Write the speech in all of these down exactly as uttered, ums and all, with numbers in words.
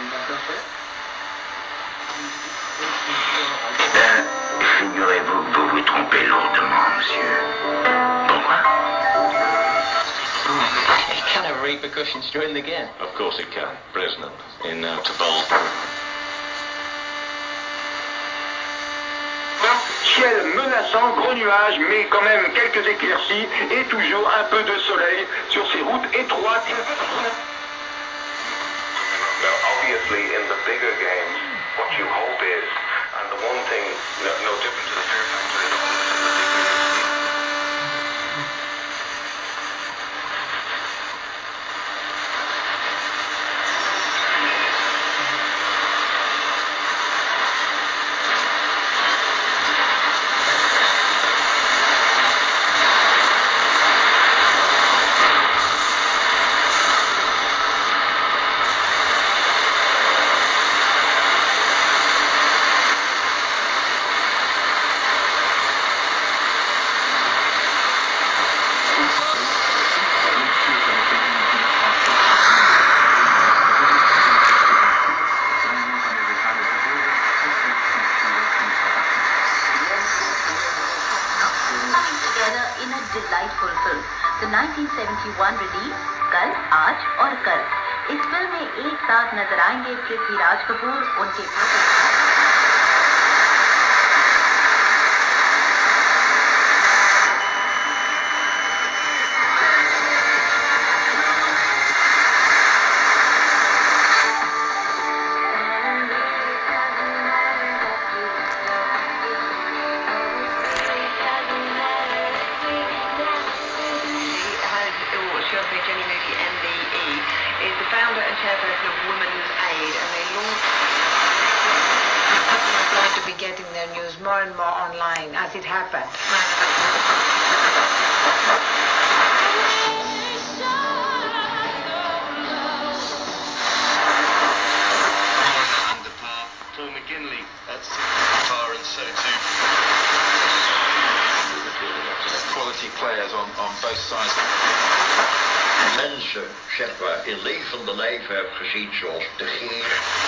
Ben, figurez-vous que vous vous trompez lourdement, monsieur. Pourquoi? It can have repercussions during the game. Of course it can. Bresnan, in uh, Tabol. Ciel menaçant, gros nuages, mais quand même quelques éclaircies et toujours un peu de soleil sur ces routes étroites. Now, obviously, in the bigger games, what you hope is, and the one thing, no, no different to the Fear Factor in all of the big games. delightful film. The nineteen seventy-one release कल, आज और कल. इस film में एक साथ नजर आएंगे पृथ्वीराज कपूर, उनके is the founder and chairperson of Women's Aid, and they launched. People are going to be getting their news more and more online as it happens. And the par, Paul McGinley at par and so too. Quality players on, on both sides. Mensen, zeg maar, in levende lijven heb gezien zoals de Geer.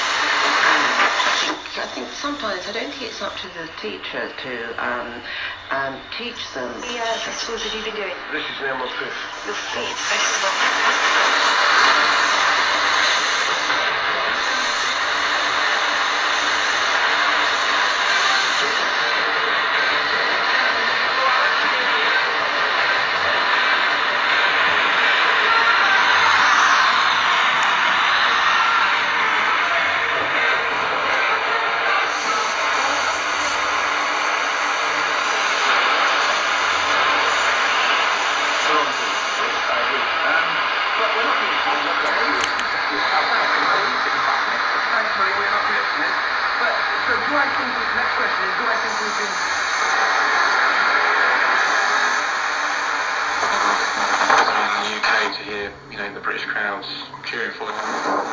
I think sometimes I don't think it's up to the teacher to um, um, teach them. Yeah, what schools have you been doing? This is now my fifth. Your fifth festival. To hear, you know, the British crowds cheering for him.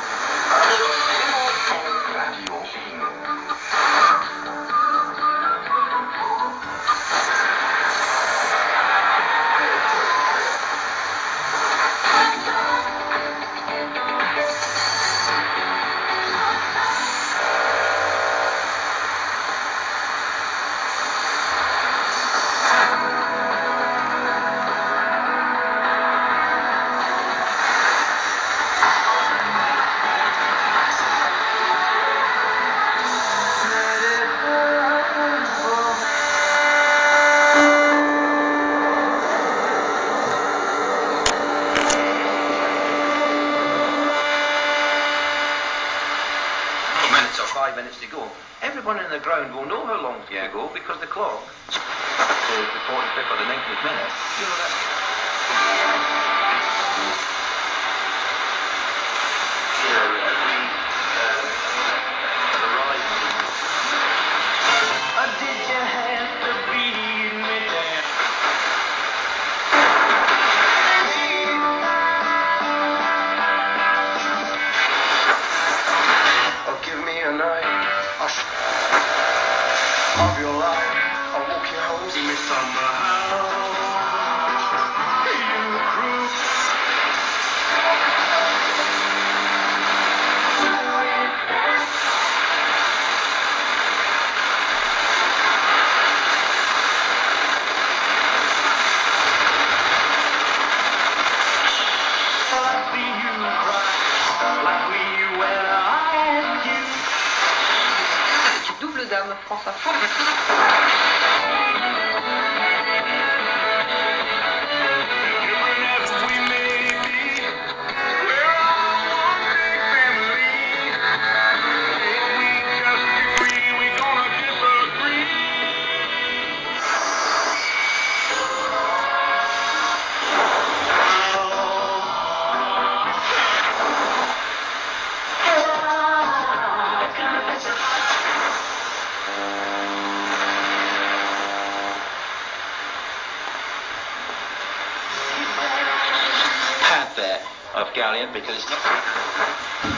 Five minutes to go. Everyone in the ground will know how long to yeah. go because the clock is the forty-fifth or the ninetieth minute. You know that. You know, as we uh, arrive. Uh, did you have to beat me down? Oh, give me a night of your life. I'll walk your holes in my summer house. You cruise. the Potter. Pad there of Galleon because